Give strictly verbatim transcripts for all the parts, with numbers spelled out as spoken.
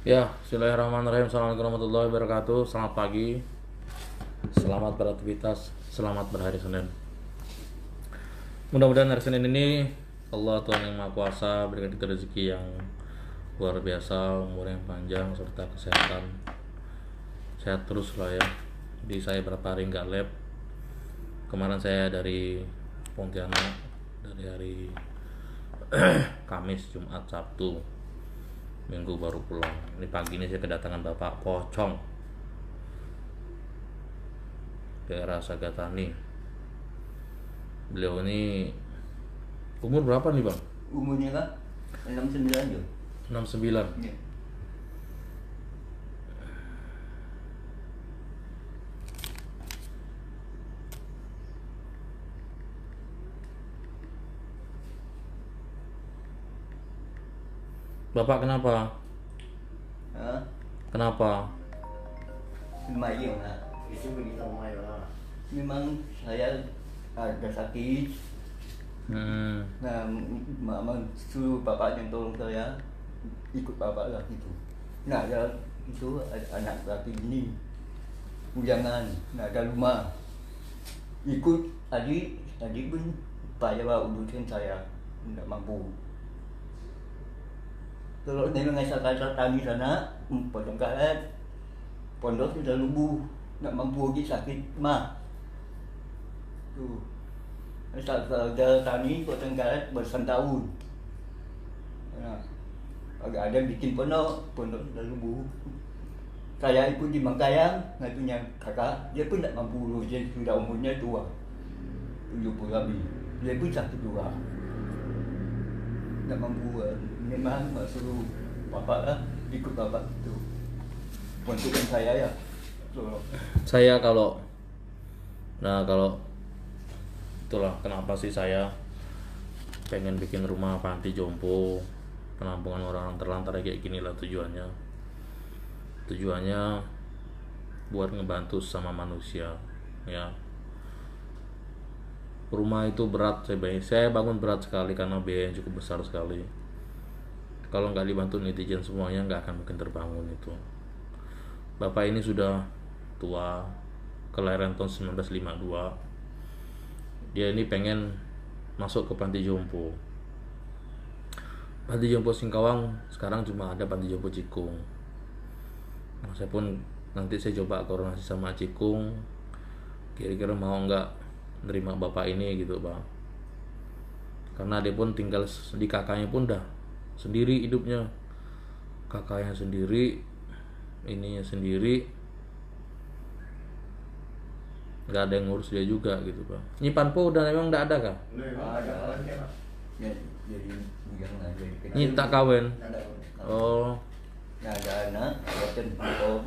Ya, bismillahirrahmanirrahim. Assalamualaikum warahmatullahi wabarakatuh. Selamat pagi, selamat beraktivitas, selamat berhari Senin. Mudah-mudahan hari Senin ini Allah Tuhan yang Maha Kuasa berikan kita rezeki yang luar biasa, umur yang panjang serta kesehatan. Sehat terus lah ya. Jadi saya berapa hari nggak lab. Kemarin saya dari Pontianak, dari hari Kamis, Jumat, Sabtu, Minggu baru pulang. Ini pagi ini saya kedatangan Bapak Pocong, daerah Sagatani. Beliau ini umur berapa nih Bang? Umurnya kan enam puluh sembilan jo. enam puluh sembilan. Ya. Bapak kenapa? Ha? Kenapa? Lumayan lah. Itu begitu lumayan lah. Memang saya ada sakit. Hmm. Nah, mama suruh bapak yang tolong saya ikut bapak lah itu. Nah, ada itu ada anak laki ini bujangan, nah ada rumah. Ikut adik, adik pun payah urusan saya, tidak mampu. Kalau dengan asal-asal tani sana, potong karet, pondok sudah lumpuh, nak mampu lagi sakit mah. Tuh, asal-asal tani potong karet belasan tahun. Nah, agak ada bikin pondok, pondok sudah lumpuh. Saya ikut di Mangkayang, ngatunya kakak, dia pun tak mampu urus, dia sudah umurnya tua, tujuh puluh lebih, dia pun sakit juga. Tak mampu, memang suruh bapak lah, ikut bapak itu. Bantukan saya ya. So, Saya kalau Nah kalau itulah kenapa sih saya pengen bikin rumah panti jompo, penampungan orang terlantar kayak gini lah tujuannya. Tujuannya buat ngebantu sama manusia ya. Rumah itu berat, saya bangun, saya bangun berat sekali karena biaya yang cukup besar sekali. Kalau nggak dibantu netizen semuanya nggak akan mungkin terbangun itu. Bapak ini sudah tua, kelahiran tahun seribu sembilan ratus lima puluh dua. Dia ini pengen masuk ke panti jompo. Panti jompo Singkawang sekarang cuma ada panti jompo Cikung. Nah, saya pun nanti saya coba koordinasi sama Cikung, kira-kira mau nggak nerima bapak ini gitu Bang. Karena dia pun tinggal di kakaknya pun dah sendiri hidupnya, kakaknya sendiri, ininya sendiri, nggak ada yang ngurus dia juga gitu Bang. Nyimpan po udah memang nggak ada kah? ada ya, jadi bujang lah, jadi kecil. Nyita kawin. Ada. Oh, Nah, ada anak, buatan oh,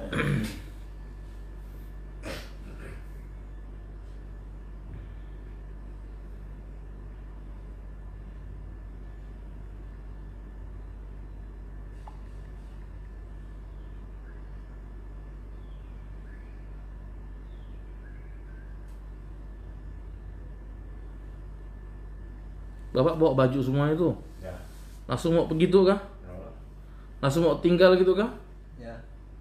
bapak bawa baju semua itu, Ya. langsung mau begitu kah? Ya. Langsung mau tinggal gitu kah? ya.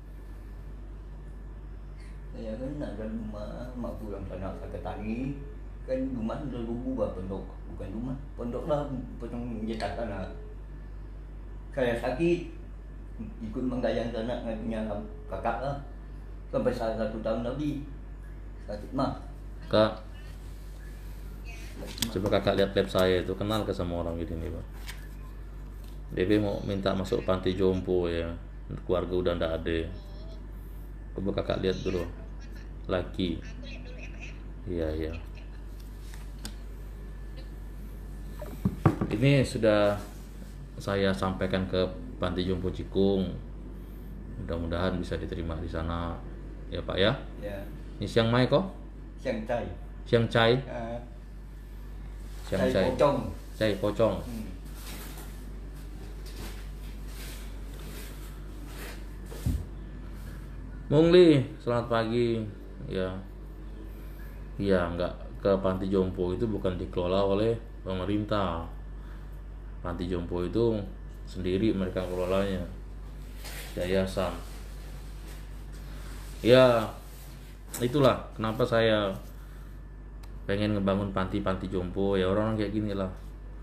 Saya kan ada rumah, mak pulang sana ke tani, kan rumah sudah lubuh bah pondok, bukan rumah, pondok lah, potong jetakan lah. Saya sakit, ikut menggayang sana ngatunya kakak lah, sampai salah satu tahun lebih sakit mah. Kak, coba kakak lihat lab saya itu, kenal ke sama orang gini nih Bang. D B mau minta masuk panti jompo ya, keluarga udah ndak ada. Coba kakak lihat dulu, laki. Iya iya. Ini sudah saya sampaikan ke panti jompo Cikung. Mudah-mudahan bisa diterima di sana, ya Pak ya. Ya, Ini Siang Mai kok? siang cai, Siang Cai, uh, Siang cai Cai, pocong. Cai Pocong. Hmm. Mungli, selamat pagi. Ya, iya nggak ke panti jompo itu bukan dikelola oleh pemerintah. Panti jompo itu sendiri mereka kelolanya. yayasan. Ya, itulah kenapa saya pengen ngebangun panti-panti jompo. Ya orang-orang kayak gini lah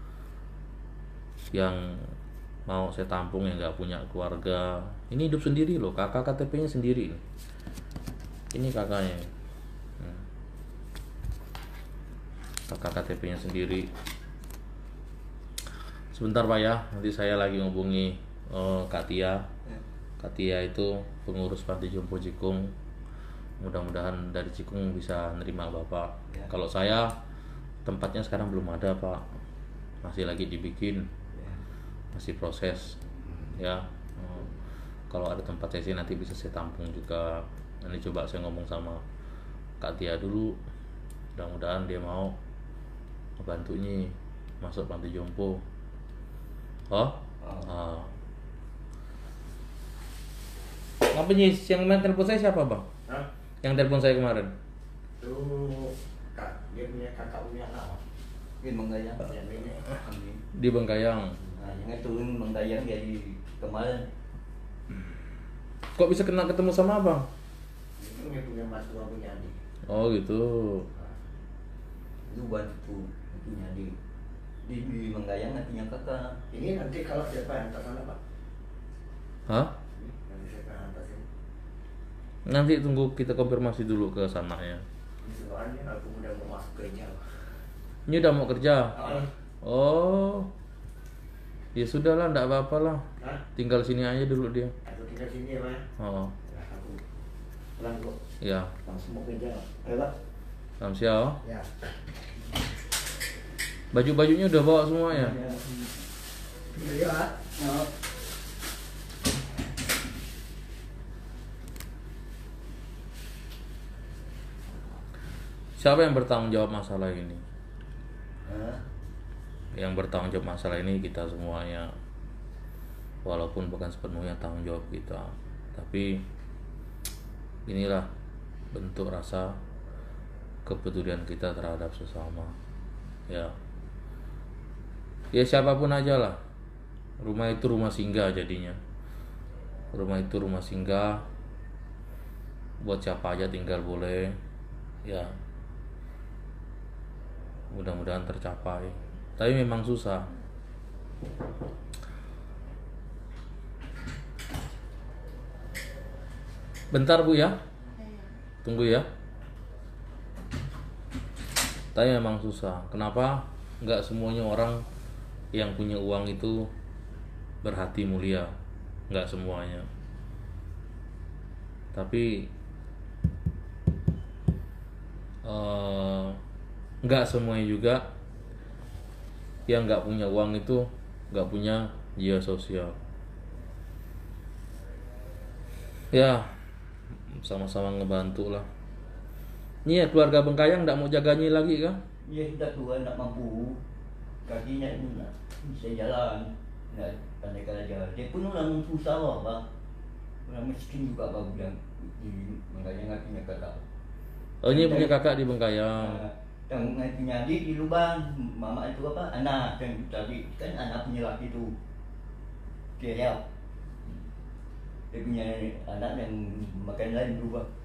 yang mau saya tampung, yang nggak punya keluarga. Ini hidup sendiri loh, kakak K T P-nya sendiri. Ini kakaknya, hmm. kakak K T P-nya sendiri. Sebentar Pak ya, nanti saya lagi ngubungi oh, Kak Tia. Kak Tia itu pengurus panti jompo Cikung. Mudah-mudahan dari Cikung bisa nerima Bapak. Ya. Kalau saya tempatnya sekarang belum ada Pak, masih lagi dibikin. Masih proses ya. Hmm. Kalau ada tempat sesi nanti bisa saya tampung juga. Nanti coba saya ngomong sama Kak Tia dulu, mudah-mudahan dia mau membantunya masuk panti jompo. Oh, oh. Ah. Apa nih yang main telepon saya siapa Bang? Hah? Yang telepon saya kemarin? Itu kak, dia punya kakak punya anak. Di Bengkayang. Yang ini. Di Bengkayang. Nah, yang itu Bengkayang jadi kemarin. Kok bisa kenal ketemu sama Abang? Itu dia punya mas tua punya adik. Oh gitu. Itu bantu punya adik. Di, di Bengkayang nantinya kakak. Ini nanti kalau siapa yang hantar sana Pak? Hah? Nanti siapa yang hantar sini? Nanti tunggu kita konfirmasi dulu ke sana ya. Soalnya aku udah mau masuk kerja. Ini udah mau kerja? Ah. Oh. Ya sudahlah, enggak apa-apa lah. Hah? Tinggal sini aja dulu dia. Aku tinggal sini ya Pak. Oh. Ya, aku pulang kok. Ya. Langsung mau kerja. Ayo Pak. Salam sial. Ya. Baju-bajunya udah bawa semua ya? Iya. Nah, Siapa yang bertanggung jawab masalah ini? nah, Yang bertanggung jawab masalah ini kita semuanya. Walaupun bukan sepenuhnya tanggung jawab kita, tapi inilah bentuk rasa kepedulian kita terhadap sesama. Ya. Ya siapapun aja lah. Rumah itu rumah singgah jadinya. Rumah itu rumah singgah. Buat siapa aja tinggal boleh. Ya. Mudah-mudahan tercapai. Tapi memang susah. Bentar Bu ya. Tunggu ya. Tapi memang susah. Kenapa? Enggak semuanya orang yang punya uang itu berhati mulia. Enggak semuanya. Tapi uh, enggak semuanya juga yang enggak punya uang itu enggak punya jiwa sosial. Ya, sama-sama ngebantu lah. Ini ya keluarga Bengkayang enggak mau jaganya lagi kan? dia sudah tua nak mampu, kakinya ini nak bisa jalan, nak pandai kerja. Dia pun orang susah lah bang, orang miskin juga bang bilang di Bengkayang punya kakak. Oh ini punya kakak di Bengkayang. Nah, yang punya adik di Lubang, mama itu apa anak yang tadi kan anak punya laki itu, dia ya. Dia punya anak yang makan lain dulu bang.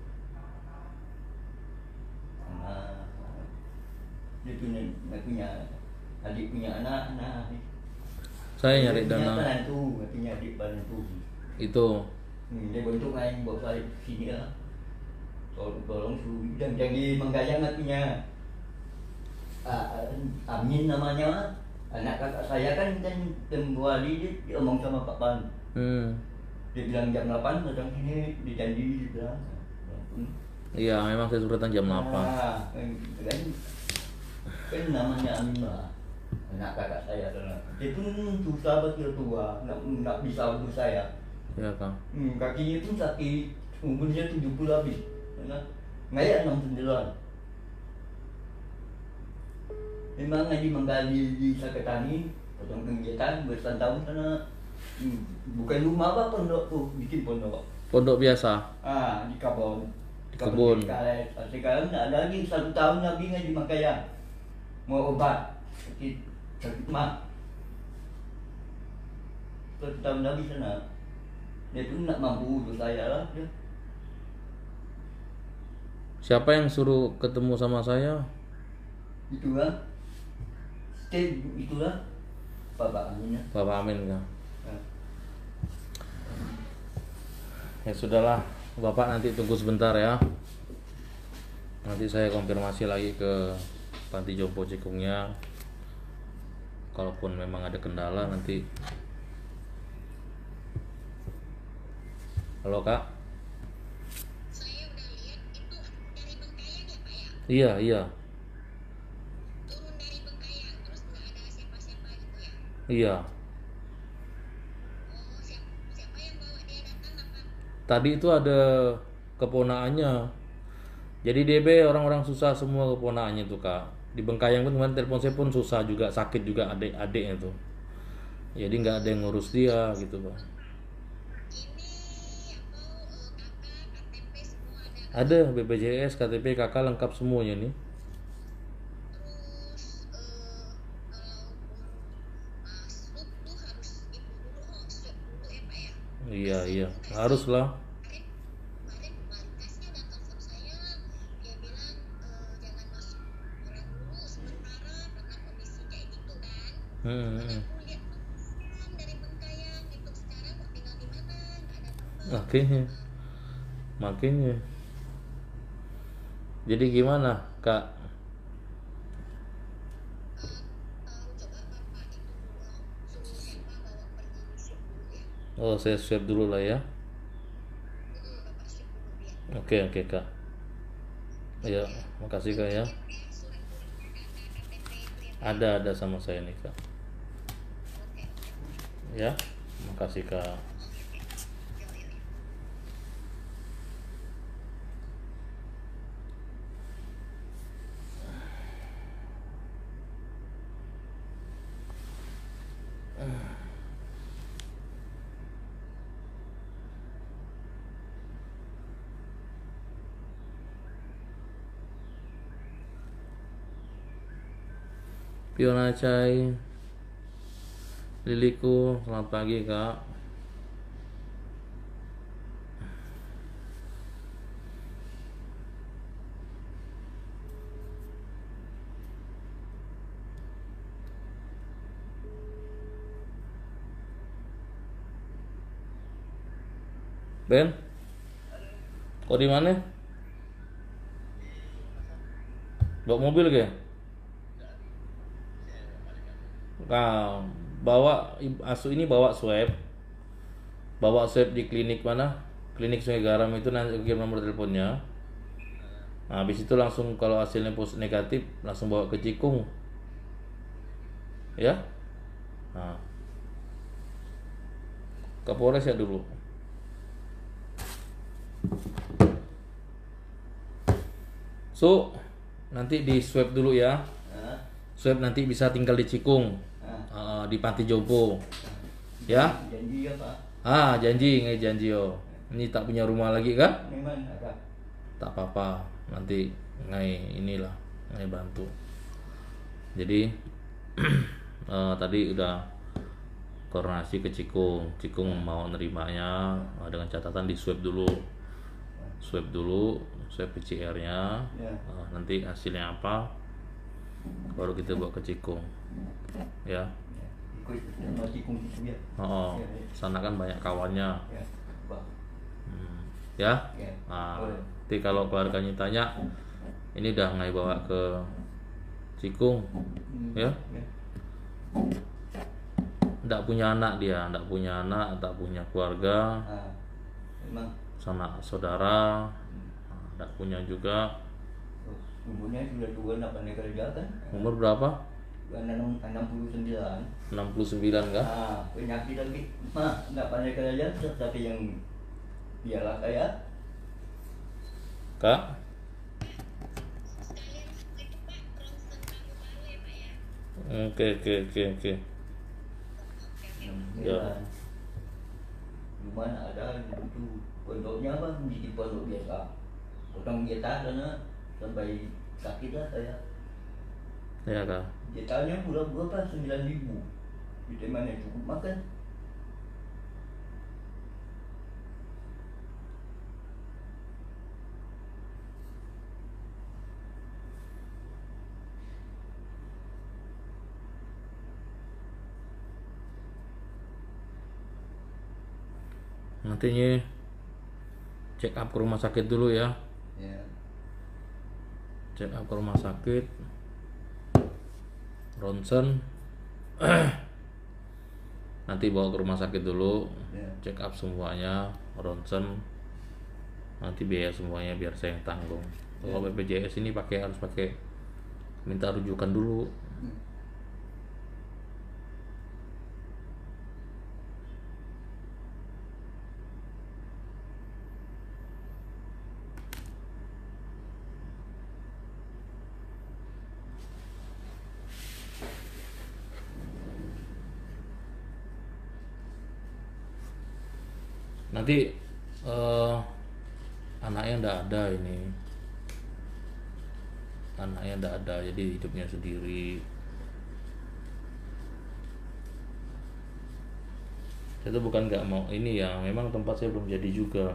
Nah, dia punya, dia punya adik punya anak, nah. Saya nyari dia dana. punya itu, dia punya adik bantu. Itu. Hmm, dia bentuk lain buat saya sini lah. Tolong, tolong suruh dan jadi Bengkayang punya uh, Amin namanya, anak kakak saya kan kan tembuali dia, dia omong sama Pak Pan. Hmm. Dia bilang jam delapan datang sini, dijanji dia bilang. Iya, memang saya suruh datang jam delapan. Nah, kan, kan, kan namanya Amin lah, anak kakak saya adalah. Dia pun susah betul tua, nggak nggak bisa urus saya. Iya Kang. Hmm, kakinya pun sakit, umurnya tujuh puluh lebih, nggak ya enam sembilan. Memang ngaji menggali di Saketani, potong kegiatan bersantau sana. Hmm, bukan rumah apa pondok tuh, bikin pondok. Pondok biasa. Ah, di Kabon. Di kebun. Sekarang nggak ada lagi satu tahun lagi ngaji Bengkayang. Mau obat sakit sakit mah. Satu tahun lagi sana. Dia tu nak mampu untuk saya lah dia. Siapa yang suruh ketemu sama saya? Itulah. Stay itulah. Bapak Aminnya. Bapak Amin kan? Ha. Ya sudahlah, Bapak nanti tunggu sebentar ya. Nanti saya konfirmasi lagi ke Panti Jompo Cikungnya. Kalaupun memang ada kendala nanti. Halo Kak? Saya udah lihat itu dari Bengkayang ya Pak ya? Iya, iya. Turun dari Bengkayang terus nggak ada siapa-siapa gitu ya? Iya. Oh siapa, siapa yang bawa dia datang apa? Tadi itu ada keponakannya. Jadi D B orang-orang susah semua keponakannya tuh Kak. Di Bengkayang pun kemarin telepon saya pun susah juga, sakit juga adik-adiknya tuh. Jadi nggak ada yang ngurus dia gitu Pak. Ini apa eh, kakak, K T P semua ada kan? Ada B P J S, K T P, K K lengkap semuanya nih. Terus eh, kalau masuk tuh harus itu dulu oh swab dulu ya Pak ya? Iya, iya. Harus lah. Kemarin kemarin Maritasnya datang sama saya, dia bilang eh, jangan masuk orang dulu sementara karena kondisi kayak gitu kan. Hmm, Mana hmm. aku lihat orang dari Bengkayang gitu sekarang mau tinggal di mana nggak ada tempat. Makanya, makanya. Jadi gimana Kak? Eh, tahu coba bapak itu dulu suruh siapa bawa pergi swab dulu ya. Oh saya swab dulu lah ya. Hmm, bapak swab dulu biar. Oke, oke Kak. Ya, makasih Kak ya. Ya surat-suratnya ada K T P itu ya Pak. Ada, ada sama saya nih Kak. Oke oke. Ya, makasih Kak. Yo yo yo. Fiona Chai, Liliku, selamat pagi Kak. Ben, kau di mana? Bawa mobil ke? Nah, bawa asu ini bawa swab, bawa swab di klinik mana? Klinik Sungai Garam itu nanti kirim nomor teleponnya. Nah, habis itu langsung kalau hasilnya positif negatif langsung bawa ke Cikung, ya. Nah, ke Polres ya dulu. So, nanti di swab dulu ya. Ha. Swab nanti bisa tinggal di Cikung, Ha. uh, di Panti Jompo, ya. Janji ya Pak. Ah, janji, nggak janji yo. Ini tak punya rumah lagi kan? Memang ada. Tak apa-apa, nanti ngai inilah, ngai bantu. Jadi eh, tadi udah koordinasi ke Cikung, Cikung mau nerimanya eh, dengan catatan di swab dulu, swab dulu, swab P C R-nya, Ya. eh, nanti hasilnya apa, baru kita bawa ke Cikung, ya. Ya. Ikut sama Cikung itu ya. Oh, Ya, ya. sana kan banyak kawannya, Ya. Pak. hmm, ya. Ya. Nah, Boleh. nanti kalau keluarganya tanya, ini udah ngai bawa ke Cikung, Hmm. ya. Ya. Nggak punya anak dia, nggak punya anak, tak punya keluarga, Ah. Memang sama saudara, nah, nggak punya juga. oh, umurnya sudah tua nak pandai kerja kan? Umur berapa? enam enam puluh sembilan. enam puluh sembilan kah? Ah, penyakit lagi. Mah, nak pandai kerja tapi yang biarlah saya. Kak? Sekalian itu Pak ronsen paru-paru ya Pak ya. Oke, oke, oke, oke. Hmm, Ya. ya. Rumah ada itu pondoknya bang di pondok biasa. Potong dieta sana sampai sakit lah saya. Ya kak. Dietanya bulan berapa? Sembilan ribu. Di mana cukup makan? nantinya check up ke rumah sakit dulu ya, Ya. check up ke rumah sakit, ronsen. Nanti bawa ke rumah sakit dulu, Ya. check up semuanya, ronsen, nanti biaya semuanya biar saya yang tanggung. Kalau B P J S ini pakai harus pakai minta rujukan dulu. Hmm. Nanti eh, anaknya ndak ada ini, anaknya ndak ada, jadi hidupnya sendiri. Saya tuh bukan nggak mau ini ya, memang tempat saya belum jadi juga.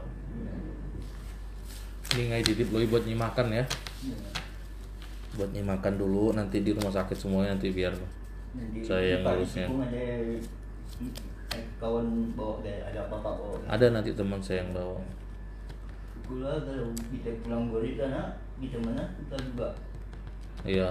Ini ngai titip Loi buat nyimakan ya, Ya. buat nyimakan dulu, nanti di rumah sakit semuanya nanti biar Nanti saya yang Pak ngurusnya. Cikung ada eh, kawan bawa ada ada bapak bawa. Ada nanti teman saya yang bawa. Pula kalau kita pulang dari sana, kita mana kita juga. Iya.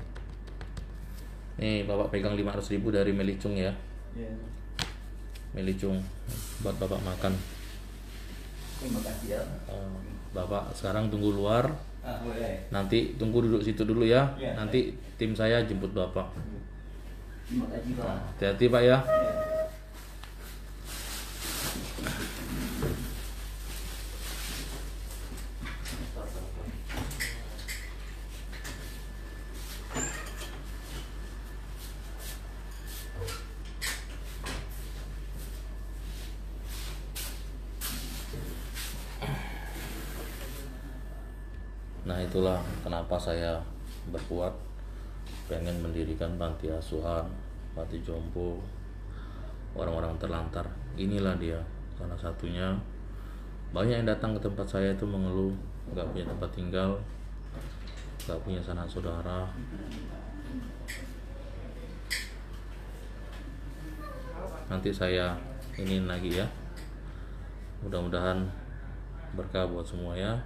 Nih bapak pegang lima ratus ribu dari Melicung ya, Ya. Melicung buat bapak makan. Terima kasih ya. Eh, bapak sekarang tunggu luar, Ah, boleh. nanti tunggu duduk situ dulu ya. Ya. Nanti tim saya jemput bapak. Terima kasih Pak. Hati-hati pak ya. Ya. Nah itulah kenapa saya berkuat pengen mendirikan panti asuhan, panti jompo orang-orang terlantar. Inilah dia salah satunya. Banyak yang datang ke tempat saya itu mengeluh nggak punya tempat tinggal, nggak punya sanak saudara. Nanti saya ini lagi ya, mudah-mudahan berkah buat semua ya.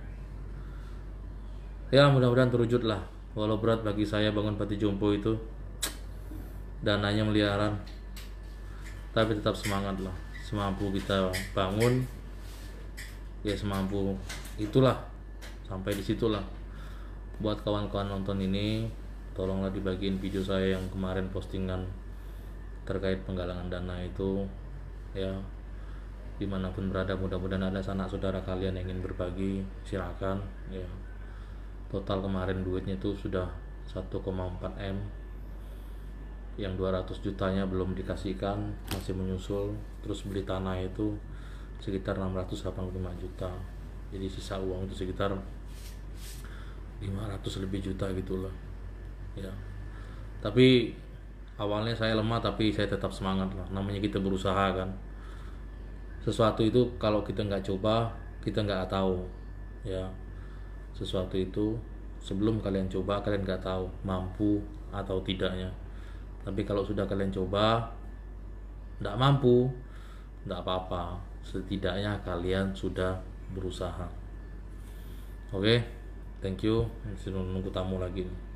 Ya mudah-mudahan terwujud lah. Walau berat bagi saya bangun panti jompo itu, dananya miliaran, tapi tetap semangat lah. Semampu kita bangun, ya semampu itulah, sampai disitulah. Buat kawan-kawan nonton ini, tolonglah dibagiin video saya yang kemarin postingan terkait penggalangan dana itu ya. Dimanapun berada, mudah-mudahan ada sanak saudara kalian yang ingin berbagi, silakan ya. Total kemarin duitnya itu sudah satu koma empat M, yang dua ratus jutanya belum dikasihkan, masih menyusul. Terus beli tanah itu sekitar enam ratus delapan puluh lima juta, jadi sisa uang itu sekitar lima ratus lebih juta gitulah ya. Tapi awalnya saya lemah, tapi saya tetap semangat lah, namanya kita berusaha kan. Sesuatu itu kalau kita nggak coba, kita nggak tahu ya. Sesuatu itu sebelum kalian coba, kalian nggak tahu mampu atau tidaknya. Tapi kalau sudah kalian coba nggak mampu, nggak apa-apa, setidaknya kalian sudah berusaha. Oke, thank you. Masih nunggu tamu lagi nih.